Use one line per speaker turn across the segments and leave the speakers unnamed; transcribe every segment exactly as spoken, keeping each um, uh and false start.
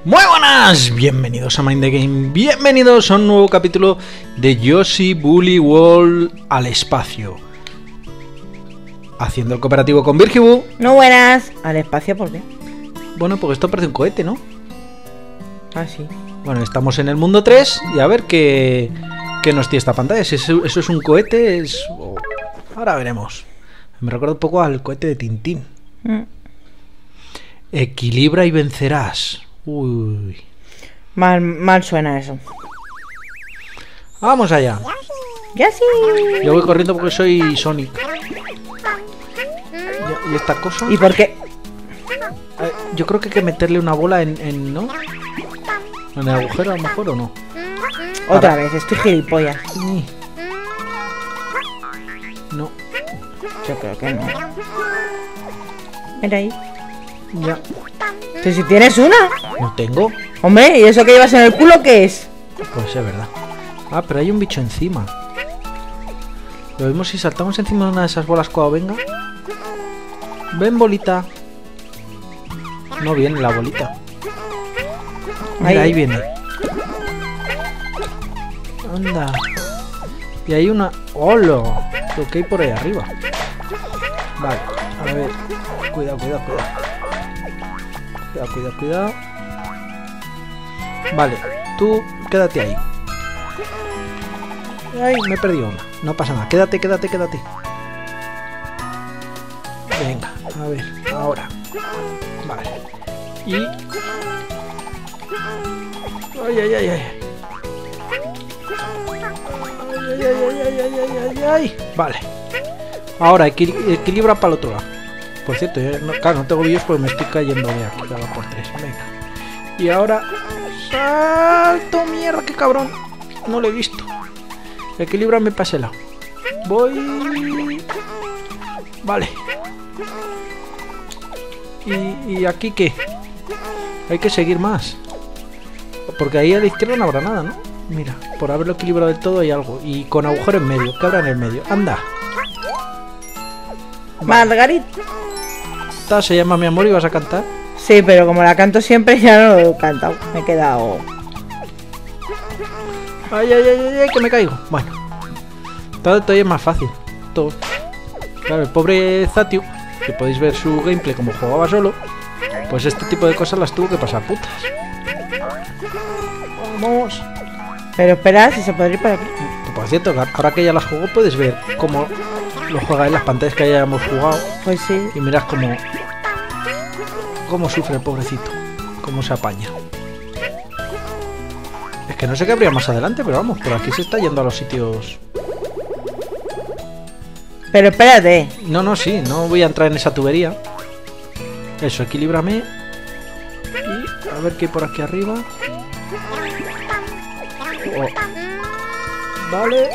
Muy buenas, bienvenidos a Mind the Game, bienvenidos a un nuevo capítulo de Yoshi Woolly World al espacio. Haciendo el cooperativo con Virgibu.
No buenas, al espacio, ¿por qué?
Bueno, porque esto parece un cohete, ¿no?
Ah, sí.
Bueno, estamos en el mundo tres y a ver qué, qué nos tiene esta pantalla. Si eso, eso es un cohete, es... Oh, ahora veremos. Me recuerda un poco al cohete de Tintín.
Mm.
Equilibra y vencerás. Uy.
Mal, mal suena eso.
Vamos allá.
Ya sí.
Yo voy corriendo porque soy Sonic. ¿Y, y esta cosa?
¿Y por qué?
Eh, yo creo que hay que meterle una bola en, en... ¿no? ¿En el agujero a lo mejor o no?
Otra
Para...
vez, estoy gilipollas.
No.
Yo creo que no. Mira ahí.
Ya.
Pero si tienes una.
No tengo.
Hombre, ¿y eso que llevas en el culo qué es?
Pues es verdad. Ah, pero hay un bicho encima. Lo vemos si saltamos encima de una de esas bolas cuando venga. Ven, bolita. No viene la bolita. Mira, ahí, ahí viene. Anda. Y hay una... ¡Hola! Lo que hay por ahí arriba. Vale, a ver. Cuidado, cuidado, cuidado. Cuidado, cuidado, cuidado. Vale, tú quédate ahí. Ay, me he perdido una. No pasa nada. Quédate, quédate, quédate. Venga, a ver, ahora. Vale. Y... Ay, ay, ay, ay. Ay, ay, ay, ay, ay, ay, ay, ay. Vale. Ahora, equil equilibra para el otro lado. Por cierto, yo no, claro, no tengo vídeos porque me estoy cayendo de aquí cada por tres. Venga. Y ahora... ¡Salto! ¡Mierda, qué cabrón! No lo he visto. Equilíbrame para ese lado. Voy... Vale. ¿Y, y aquí qué? Hay que seguir más. Porque ahí a la izquierda no habrá nada, ¿no? Mira, por haberlo equilibrado del todo hay algo. Y con agujero en medio. ¿Qué habrá en el medio? ¡Anda!
Vale. Margarita.
¿Esta se llama Mi Amor y vas a cantar?
Sí, pero como la canto siempre ya no lo he cantado. Me he quedado...
Ay, ay, ay, ay, ay, que me caigo. Bueno. Todo todavía es más fácil. Todo. Claro, el pobre Zatiu, que podéis ver su gameplay como jugaba solo, pues este tipo de cosas las tuvo que pasar putas. Vamos.
Pero espera, si se puede ir por aquí.
Por cierto, ahora que ya las juego puedes ver cómo lo juega en las pantallas que hayamos jugado.
Pues sí.
Y mirad cómo cómo sufre el pobrecito, cómo se apaña. Es que no sé qué habría más adelante, pero vamos, por aquí se está yendo a los sitios.
Pero espérate.
No, no, sí, no voy a entrar en esa tubería. Eso, equilíbrame. Y a ver qué hay por aquí arriba. Oh. Vale.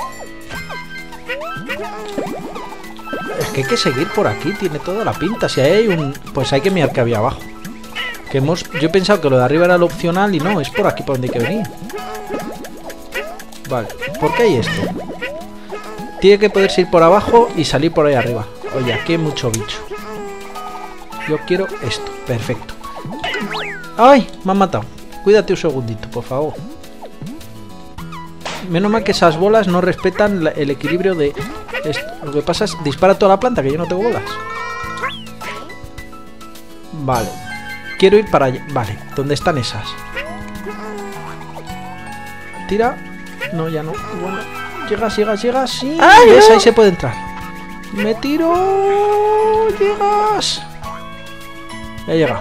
Es que hay que seguir por aquí, tiene toda la pinta. Si hay un... Pues hay que mirar que había abajo. Que hemos... Yo he pensado que lo de arriba era lo opcional y no, es por aquí por donde hay que venir. Vale, ¿por qué hay esto? Tiene que poderse ir por abajo y salir por ahí arriba. Oye, aquí hay mucho bicho. Yo quiero esto, perfecto. ¡Ay! Me han matado. Cuídate un segundito, por favor. Menos mal que esas bolas no respetan la, el equilibrio de esto. Lo que pasa es dispara toda la planta, que yo no tengo bolas. Vale. Quiero ir para allá. Vale, ¿dónde están esas? Tira. No, ya no. Bueno, llegas, llegas, llegas. Sí.
¡Ay,
¿ves?
no!
Ahí se puede entrar. Me tiro. Llegas. Ya llega.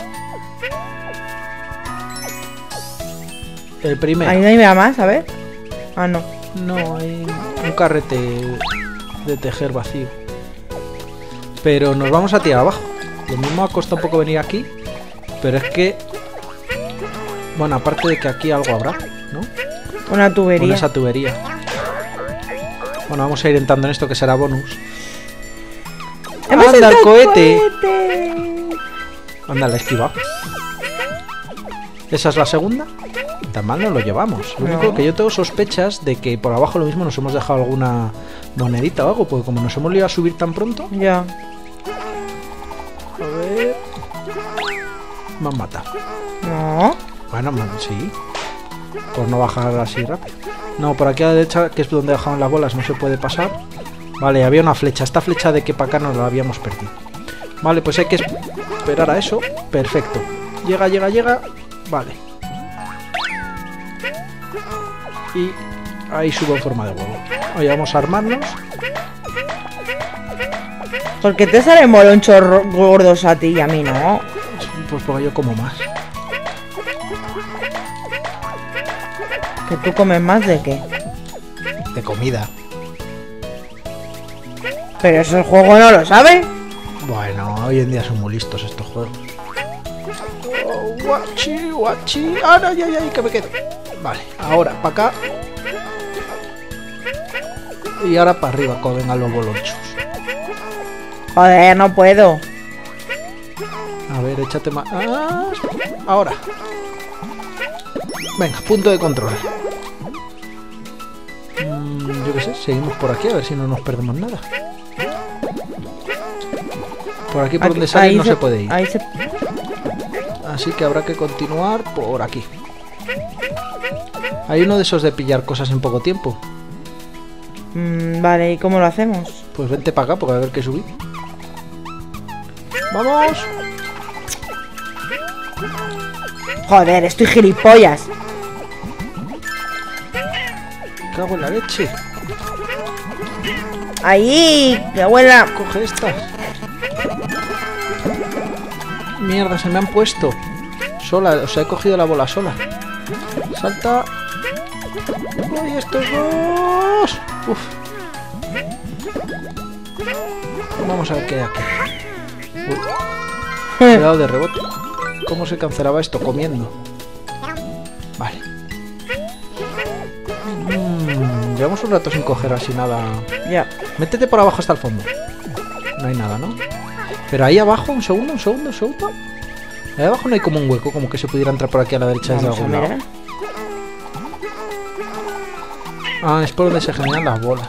El primero.
Ahí no hay nada más, a ver. Ah, no.
No, hay un carrete de tejer vacío. Pero nos vamos a tirar abajo. Lo mismo ha costado un poco venir aquí. Pero es que... Bueno, aparte de que aquí algo habrá, ¿no?
Una tubería.
Con esa tubería. Bueno, vamos a ir entrando en esto que será bonus.
¡Hemos
¡Anda, el
entrado
cohete!
cohete!
Anda, la esquiva. ¿Esa es la segunda? Tan mal no lo llevamos. Lo
No.
único que yo tengo sospechas de que por abajo lo mismo nos hemos dejado alguna monedita o algo, porque como nos hemos liado a subir tan pronto.
Ya.
A ver... Me han matado.
No.
Bueno, man, sí. Por no bajar así rápido. No, por aquí a la derecha, que es donde dejaban las bolas, no se puede pasar. Vale, había una flecha. Esta flecha de que para acá nos la habíamos perdido. Vale, pues hay que esperar a eso. Perfecto. Llega, llega, llega. Vale. Y ahí subo en forma de huevo. Ahí vamos a armarnos.
¿Por qué te salen molonchos gordos a ti y a mí no?
Pues porque yo como más.
¿Que tú comes más de qué?
De comida.
Pero eso el juego no lo sabe.
Bueno, hoy en día son muy listos estos juegos. Oh, guachi, guachi. Ah, no, ya, ya, que me quedo. Vale, ahora para acá. Y ahora para arriba, cuando vengan los bolonchos.
Joder, no puedo.
A ver, échate más. Ah, ahora. Venga, punto de control. Mm, yo qué sé, seguimos por aquí a ver si no nos perdemos nada. Por aquí por
Aquí,
donde sale no se,
se
puede ir.
Ahí se...
Así que habrá que continuar por aquí. Hay uno de esos de pillar cosas en poco tiempo.
Mm, vale, ¿y cómo lo hacemos?
Pues vente para acá porque a ver qué subir. ¡Vamos!
Joder, estoy gilipollas.
Cago en la leche.
Ahí, que abuela.
Coge estas. Mierda, se me han puesto. Sola, o sea, he cogido la bola sola. Salta. ¡Uy, estos dos! Uf. Vamos a ver qué hay aquí. Uy. Cuidado de rebote. ¿Cómo se cancelaba esto? Comiendo. Vale. Mm, llevamos un rato sin coger así nada.
Ya.
Métete por abajo hasta el fondo. No hay nada, ¿no? Pero ahí abajo, un segundo, un segundo, un segundo. Ahí abajo no hay como un hueco, como que se pudiera entrar por aquí a la derecha desde
Vamos a
algún lado.
mirar.
Ah, es por donde se generan las bolas.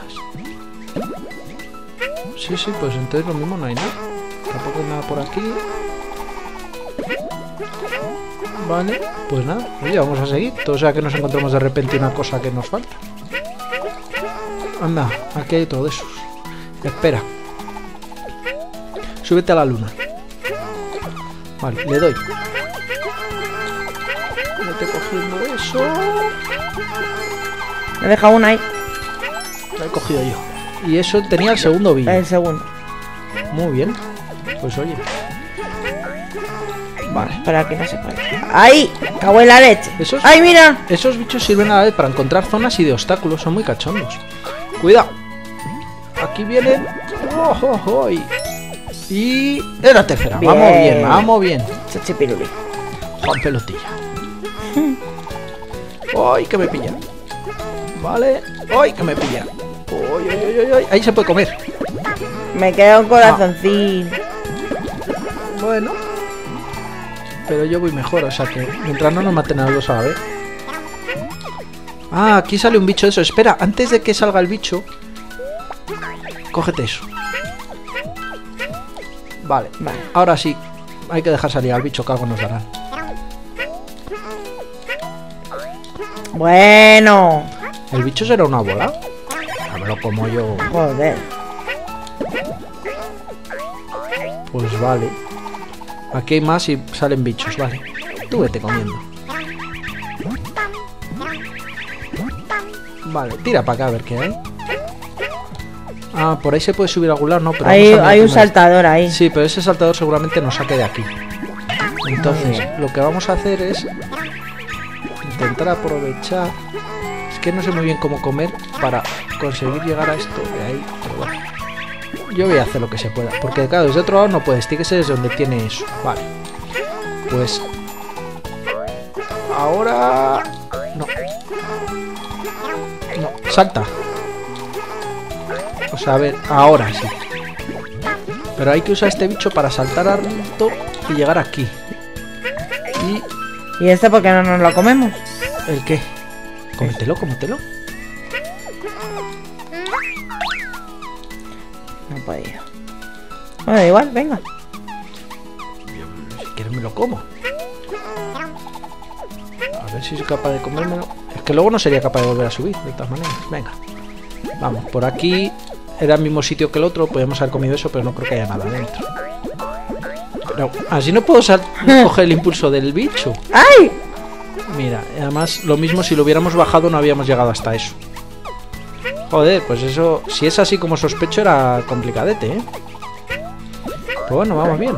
Sí, sí, pues entonces lo mismo no hay nada. Tampoco hay nada por aquí. Vale, pues nada. Oye, vamos a seguir. Todo sea que nos encontremos de repente una cosa que nos falta. Anda, aquí hay otro de esos. Espera. Súbete a la luna. Vale, le doy. Vete cogiendo eso.
Me he dejado una ahí.
La he cogido yo. Y eso tenía el segundo vídeo.
El segundo.
Muy bien. Pues oye. Vale.
Para que no se pueda. ¡Ahí! ¡Cago en la leche!
Esos,
¡Ay, mira!
esos bichos sirven a la vez para encontrar zonas y de obstáculos. Son muy cachondos. Cuidado. Aquí vienen. Oh, oh, oh, y... y... es la tercera.
Bien.
Vamos bien, vamos bien.
Chachipiruli.
Juan Pelotilla. ¡Ay, que me pilla! Vale. ¡Ay, que me pilla! ¡Ay, ay, ay, ay! Ahí se puede comer.
Me queda un corazoncín.
Bueno. Pero yo voy mejor, o sea que mientras no nos maten a los dos a la vez. Ah, aquí sale un bicho de eso. Espera, antes de que salga el bicho, cógete eso. Vale,
Vale.
ahora sí. Hay que dejar salir al bicho, que algo nos darán.
Bueno.
¿El bicho será una bola? A ver, lo como yo.
Joder.
Pues vale. Aquí hay más y salen bichos, vale. Tú vete comiendo. Vale, tira para acá a ver qué hay. Ah, por ahí se puede subir a algún lado, no, pero
Hay,
vamos a mirar
hay un
primero.
saltador ahí.
Sí, pero ese saltador seguramente nos saque de aquí. Entonces, lo que vamos a hacer es intentar aprovechar. Es que no sé muy bien cómo comer para conseguir llegar a esto de ahí. Pero bueno, yo voy a hacer lo que se pueda. Porque claro, desde otro lado no puedes. Tiene que ser desde donde tiene eso. Vale. Pues ahora no. No, salta. O sea, a ver, ahora sí. Pero hay que usar este bicho para saltar alto y llegar aquí. Y...
¿Y este por qué no nos lo comemos?
¿el qué? Cómetelo, cómetelo.
No he podido. Bueno, da igual, venga.
Si quieres me lo como. A ver si soy capaz de comérmelo. Es que luego no sería capaz de volver a subir, de todas maneras. Venga. Vamos, por aquí era el mismo sitio que el otro. Podríamos haber comido eso, pero no creo que haya nada dentro. Pero así no puedo coger el impulso del bicho.
¡Ay!
Mira, además lo mismo si lo hubiéramos bajado no habíamos llegado hasta eso. Joder, pues eso, si es así como sospecho era complicadete, ¿eh? Pues bueno, vamos bien.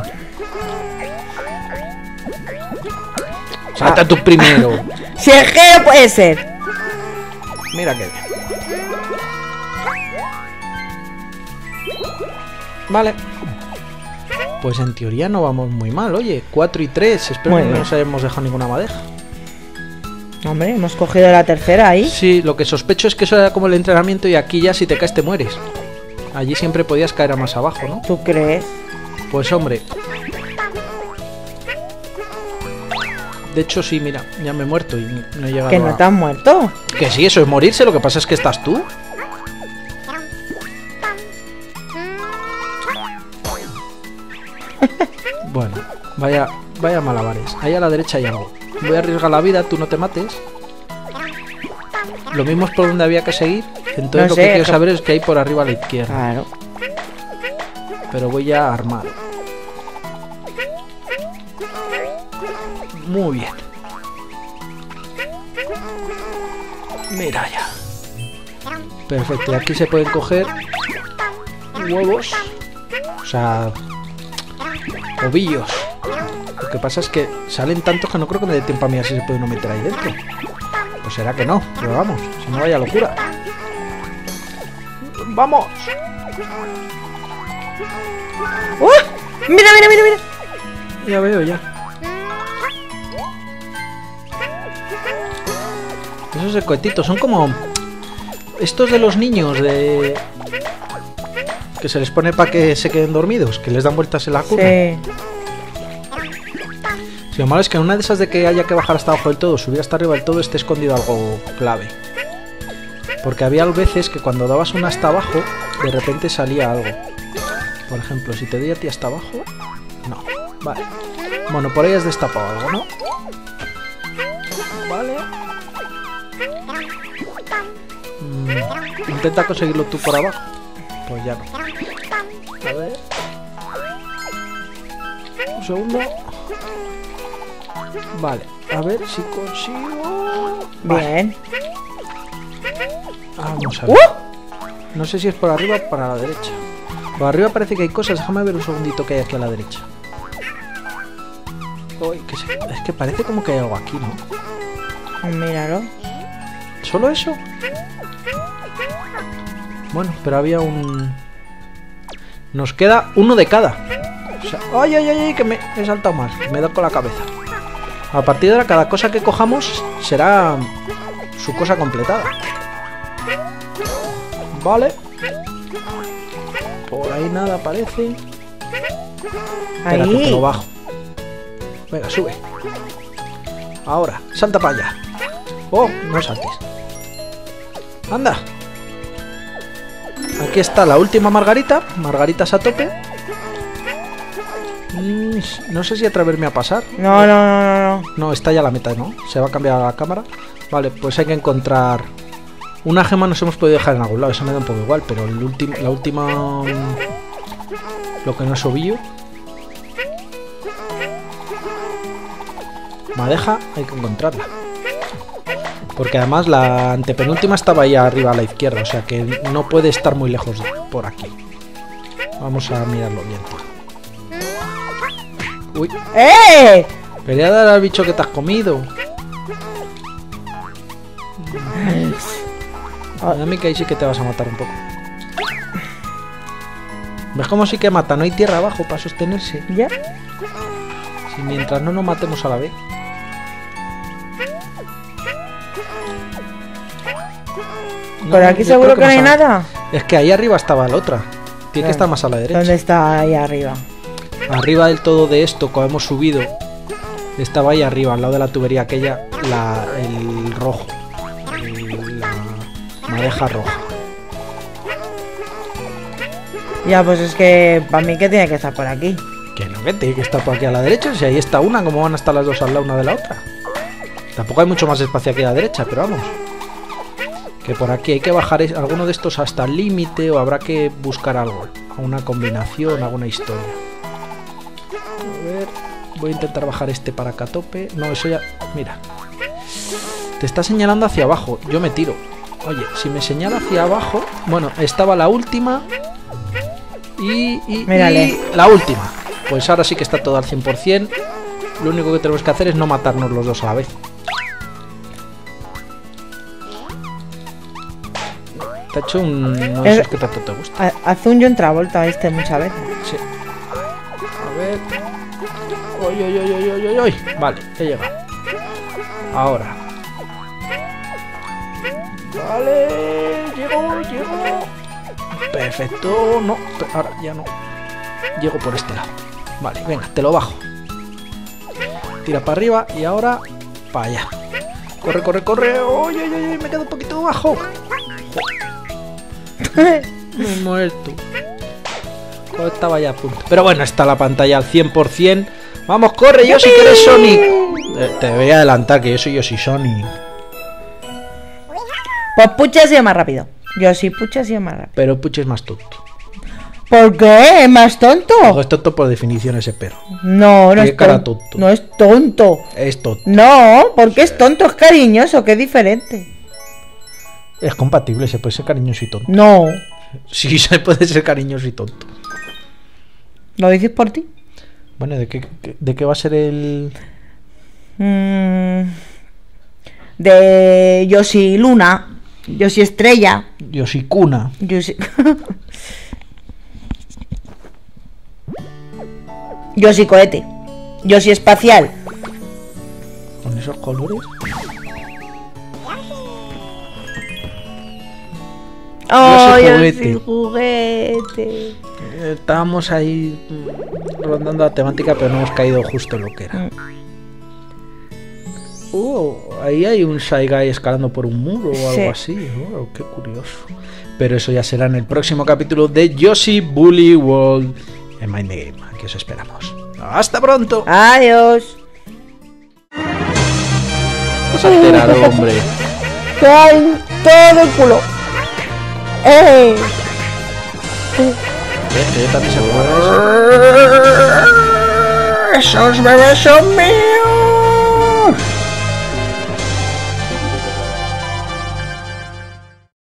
Salta tú primero.
Si es que no puede ser.
Mira qué bien. Vale. Pues en teoría no vamos muy mal, oye. cuatro y tres. Espero
Muy
que no
bien.
nos hayamos dejado ninguna madeja.
Hombre, hemos cogido la tercera ahí.
Sí, lo que sospecho es que eso era como el entrenamiento y aquí ya si te caes te mueres. Allí siempre podías caer a más abajo, ¿no?
¿Tú crees?
Pues hombre. De hecho sí, mira, ya me he muerto y no he llegado
Que no
a...
te has muerto.
Que sí, eso es morirse, lo que pasa es que estás tú. Bueno, vaya, vaya malabares. Ahí a la derecha hay algo. Voy a arriesgar la vida, tú no te mates. Lo mismo es por donde había que seguir. Entonces
No
lo
sé,
que quiero
que-
saber es que hay por arriba a la izquierda.
Claro.
Pero voy ya armado. Muy bien. Mira ya. Perfecto, y aquí se pueden coger huevos. O sea, ovillos. Lo que pasa es que salen tantos que no creo que me dé tiempo a mirar si se puede uno meter ahí dentro. Pues será que no, pero vamos, si no vaya locura. ¡Vamos!
¡Uh! Mira, mira, mira, mira.
Ya veo, ya. Esos secuetitos son como estos de los niños de que se les pone para que se queden dormidos, que les dan vueltas en la cuna.
Sí.
Si lo malo es que en una de esas de que haya que bajar hasta abajo del todo, subir hasta arriba del todo, esté escondido algo clave. Porque había veces que cuando dabas una hasta abajo, de repente salía algo. Por ejemplo, si te doy a ti hasta abajo... No, vale. Bueno, por ahí has destapado algo, ¿no? Vale. Mm, intenta conseguirlo tú por abajo. Pues ya no. A ver. Un segundo. Vale, a ver si consigo... Vale,
Bien.
vamos a ver.
¡Uh!
No sé si es por arriba o para la derecha. Por arriba parece que hay cosas. Déjame ver un segundito que hay aquí a la derecha. Uy, que se- Es que parece como que hay algo aquí, ¿no?
Míralo.
¿Solo eso? Bueno, pero había un... Nos queda uno de cada. O sea, ay, ay, ay, ay, que me he saltado mal. Me he dado con la cabeza. A partir de ahora, cada cosa que cojamos será su cosa completada. Vale. Por ahí nada aparece. Espera, que te lo
Ahí.
bajo. Venga, sube. Ahora, salta para allá. Oh, no saltes. Anda. Aquí está la última margarita. Margaritas a tope. Mm, no sé si atreverme a pasar.
No, no, no, no, no.
No, está ya la meta, ¿no? Se va a cambiar la cámara. Vale, pues hay que encontrar... Una gema nos hemos podido dejar en algún lado. Eso me da un poco igual, pero el último, la última... mm, Lo que no es ovillo. Madeja, hay que encontrarla. Porque además la antepenúltima estaba ahí arriba a la izquierda. O sea que no puede estar muy lejos de por aquí. Vamos a mirarlo bien. Uy,
¡Eh!
pelea dar al bicho que te has comido. A mí que ahí sí que te vas a matar un poco. ¿Ves cómo sí que mata? No hay tierra abajo para sostenerse.
¿Ya?
Si mientras no nos matemos a la vez. No,
Por aquí
yo
seguro
creo
que no hay
más a-
nada.
Es que ahí arriba estaba la otra. Tiene que estar más a la derecha.
¿Dónde está ahí arriba?
Arriba del todo de esto, como hemos subido, estaba ahí arriba, al lado de la tubería aquella, la, el rojo. El- la madeja roja.
Ya, pues es que para mí que tiene que estar por aquí.
Que no, que tiene que estar por aquí a la derecha. Si ahí está una, ¿cómo van a estar las dos al lado una de la otra? Tampoco hay mucho más espacio aquí a la derecha, pero vamos. Que por aquí hay que bajar alguno de estos hasta el límite o habrá que buscar algo. Una combinación, alguna historia. A ver, voy a intentar bajar este para acá a tope. No, eso ya... Mira. Te está señalando hacia abajo. Yo me tiro. Oye, si me señala hacia abajo... Bueno, estaba la última. Y, y, y la última. Pues ahora sí que está todo al cien por cien. Lo único que tenemos que hacer es no matarnos los dos a la vez. Te ha hecho un... No sé qué tanto te gusta.
Hace un John Travolta este muchas veces.
Sí. A ver... Uy, uy, uy, uy, uy, uy. Vale, he llegado. Ahora. Vale, llego, llego. Perfecto, no, ahora ya no. Llego por este lado. Vale, venga, te lo bajo. Tira para arriba y ahora para allá. Corre, corre, corre. Uy, uy, uy, me quedo un poquito bajo. Me he muerto. Estaba ya a punto. Pero bueno, está la pantalla al cien por cien. Vamos, corre, yo si quieres Sonic. Eh, te voy a adelantar que yo soy yo sí Sonic.
Pues Puch ha sido más rápido. Yo sí, Puch ha sido más rápido.
Pero Puch es más tonto.
¿Por qué? ¿Es más tonto?
Porque es tonto por definición ese perro.
No, no es
cara tonto.
No es tonto.
Es tonto.
No, porque es tonto, es cariñoso, que es diferente.
Es compatible, se puede ser cariñoso y tonto.
No.
Sí, se puede ser cariñoso y tonto.
¿Lo dices por ti?
Bueno, ¿de qué, de qué va a ser el...?
Mm, de Yoshi Luna, Yoshi Estrella,
Yoshi Cuna.
Yoshi... Yoshi Cohete, Yoshi Espacial.
¿Con esos colores?
¡Oh, Yoshi Juguete!
Estábamos ahí rondando la temática, pero no hemos caído justo en lo que era. Mm. Uh, ahí hay un Shy Guy escalando por un muro o algo sí. así. Oh, qué curioso. Pero eso ya será en el próximo capítulo de Yoshi Woolly World en Mind the Game. Aquí os esperamos. ¡Hasta pronto!
¡Adiós!
Vas a alterar, hombre.
¡Caen todo el culo! ¡Eh!
Yo también se puede.
¡Esos bebés son míos!